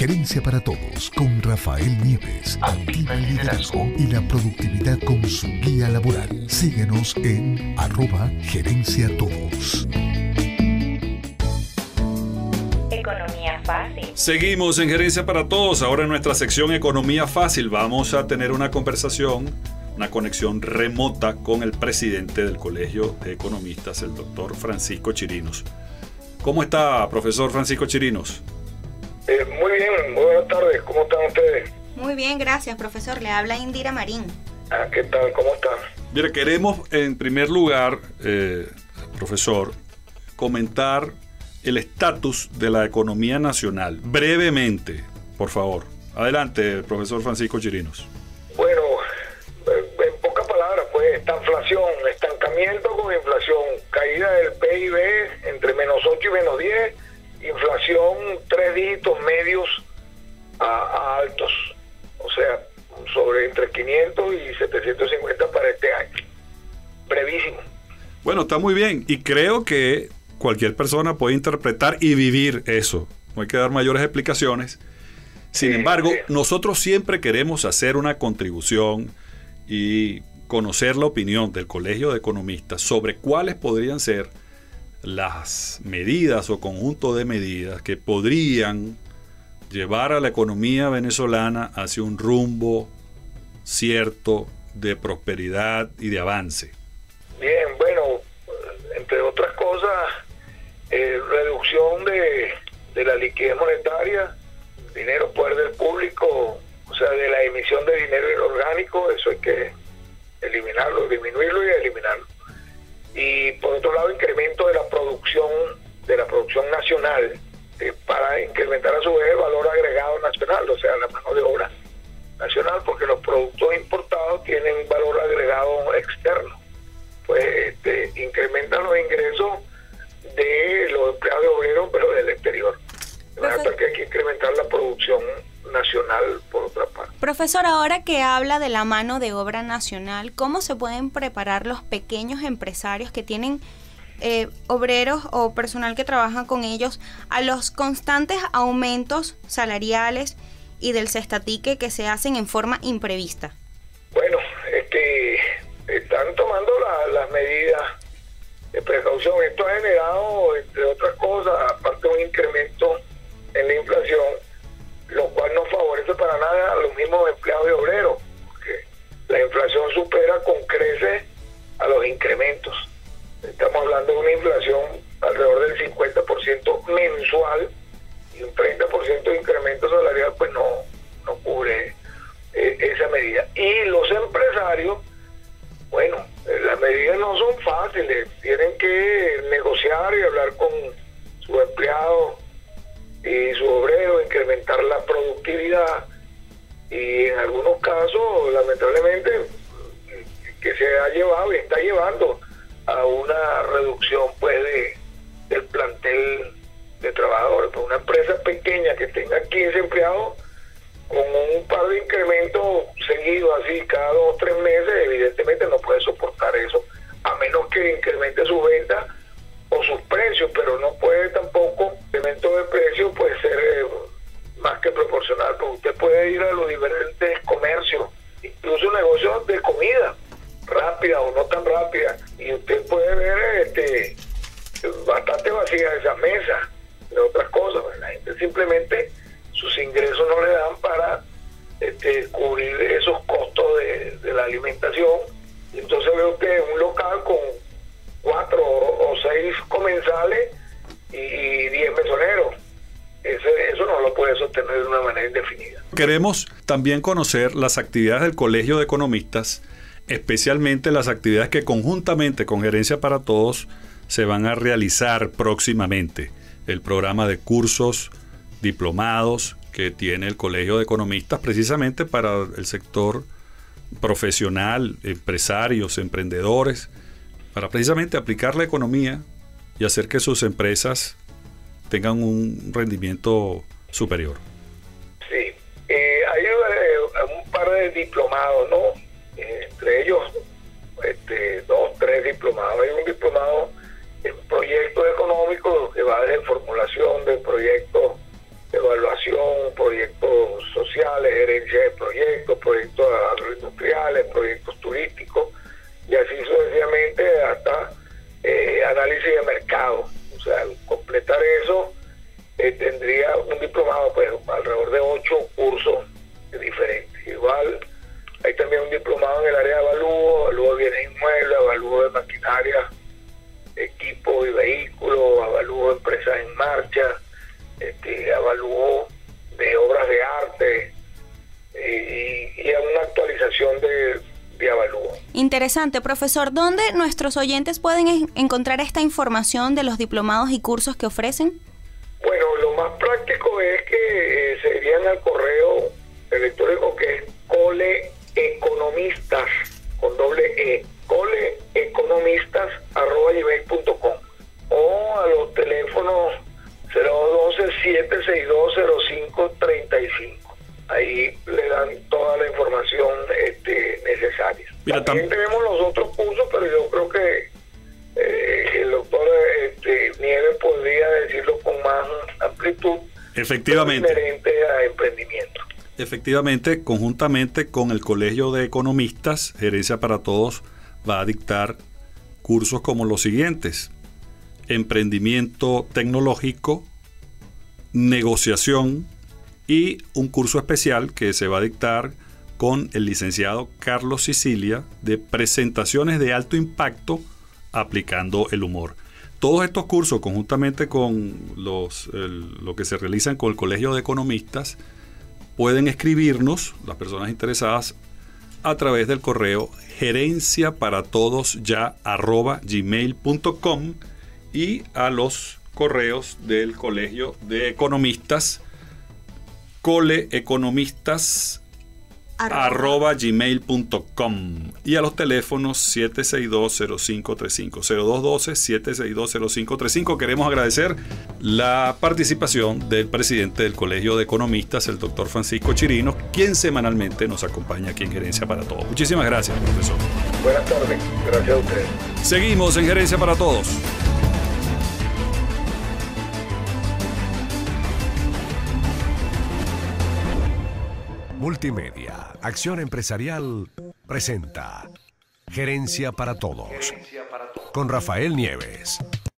Gerencia para Todos con Rafael Nieves. Activa el liderazgo y la productividad con su guía laboral. Síguenos en @gerenciatodos. Economía fácil. Seguimos en Gerencia para Todos. Ahora en nuestra sección Economía Fácil vamos a tener una conversación, una conexión remota con el presidente del Colegio de Economistas, el doctor Francisco Chirinos. ¿Cómo está, profesor Francisco Chirinos? Muy bien, muy buenas tardes. ¿Cómo están ustedes? Muy bien, gracias, profesor. Le habla Indira Marín. ¿Qué tal? ¿Cómo están? Mire, queremos en primer lugar, profesor, comentar el estatus de la economía nacional. Brevemente, por favor. Adelante, profesor Francisco Chirinos. Bueno, en pocas palabras, pues, inflación, estancamiento con inflación, caída del PIB entre -8 y -10, inflación 3 dígitos medios a altos, o sea, sobre entre 500 y 750 para este año. Brevísimo. Bueno, está muy bien, y creo que cualquier persona puede interpretar y vivir eso. No hay que dar mayores explicaciones. Sin embargo, nosotros siempre queremos hacer una contribución y conocer la opinión del Colegio de Economistas sobre cuáles podrían ser las medidas o conjunto de medidas que podrían llevar a la economía venezolana hacia un rumbo cierto de prosperidad y de avance. Bien, bueno, entre otras cosas, reducción de la liquidez monetaria, dinero poder del público, o sea, de la emisión de dinero inorgánico, eso hay que eliminarlo, disminuirlo y eliminarlo. Y por otro lado, incremento de la producción nacional, para incrementar a su vez el valor agregado nacional, o sea, la mano de obra nacional, porque los productos importados tienen valor agregado externo. Pues incrementan los ingresos de los empleados obreros, pero del exterior. Hasta que hay que incrementar la producción nacional por otra parte. Profesor, ahora que habla de la mano de obra nacional, ¿cómo se pueden preparar los pequeños empresarios que tienen obreros o personal que trabaja con ellos a los constantes aumentos salariales y del cestatique que se hacen en forma imprevista? Bueno, están tomando las medidas de precaución. Esto ha generado, entre otras cosas, aparte de un incremento en la inflación, lo cual no favorece para nada a los mismos empleados y obreros, porque la inflación supera con creces a los incrementos. Estamos hablando de una inflación alrededor del 50% mensual, y un 30% de incremento salarial pues no cubre esa medida. Y los empresarios, bueno, las medidas no son fáciles, tienen que negociar y hablar con sus empleados y sus obreros, incrementar la productividad, y en algunos casos, lamentablemente, que se ha llevado y está llevando a una reducción pues del plantel de trabajadores. Pues una empresa pequeña que tenga 15 empleados, con un par de incrementos seguidos así cada 2 o 3 meses, evidentemente no puede soportar eso, a menos que incremente su venta o sus precios, pero no puede tampoco, el incremento de precios puede ser más que proporcional, porque usted puede ir a los diferentes comercios, incluso negocios de comida rápida o no tan rápida, y usted puede ver bastante vacía esa mesa de otras cosas. La gente simplemente, sus ingresos no le dan para cubrir esos costos de la alimentación. Entonces ve usted un local con 4 o 6 comensales y 10 mesoneros. Eso no lo puede sostener de una manera indefinida. Queremos también conocer las actividades del Colegio de Economistas, especialmente las actividades que conjuntamente con Gerencia para Todos se van a realizar próximamente. El programa de cursos, diplomados que tiene el Colegio de Economistas precisamente para el sector profesional, empresarios, emprendedores, para precisamente aplicar la economía y hacer que sus empresas tengan un rendimiento superior. Sí, hay un par de diplomados, ¿no? Entre ellos 2, 3 diplomados. Hay un diplomado en proyectos económicos que va desde formulación de proyectos, evaluación, proyectos sociales, gerencia de proyectos agroindustriales, proyectos turísticos, y así sucesivamente hasta análisis de mercado. O sea, al completar eso, tendría un diplomado, pues alrededor de 8 cursos diferentes. Igual hay también un diplomado en el área de avalúo de bienes inmuebles, avalúo de maquinaria, equipo y vehículos, avalúo de empresas en marcha, avalúo de obras de arte, y una actualización de avalúo. Interesante, profesor. ¿Dónde nuestros oyentes pueden encontrar esta información de los diplomados y cursos que ofrecen? Bueno, lo más práctico es que se irían al correo electrónico, que es coleeconomistas, con doble E, coleeconomistas@gmail.com, o a los teléfonos 012-762-0535. Ahí le dan toda la información necesaria. Mira, también tenemos los otros cursos, pero yo creo que el doctor Nieves podría decirlo con más amplitud. Efectivamente. Inherente a emprendimiento. Efectivamente, conjuntamente con el Colegio de Economistas, Gerencia para Todos va a dictar cursos como los siguientes: emprendimiento tecnológico, negociación, y un curso especial que se va a dictar con el licenciado Carlos Sicilia de presentaciones de alto impacto aplicando el humor. Todos estos cursos, conjuntamente con lo que se realizan con el Colegio de Economistas, pueden escribirnos, las personas interesadas, a través del correo gerenciaparatodosya@gmail.com y a los correos del Colegio de Economistas, coleeconomistas@gmail.com, y a los teléfonos 762-0535, 0212-762-0535. Queremos agradecer la participación del presidente del Colegio de Economistas, el doctor Francisco Chirinos, quien semanalmente nos acompaña aquí en Gerencia para Todos. Muchísimas gracias, profesor. Buenas tardes, gracias a ustedes. Seguimos en Gerencia para Todos. Multimedia, Acción Empresarial, presenta Gerencia para Todos, con Rafael Nieves.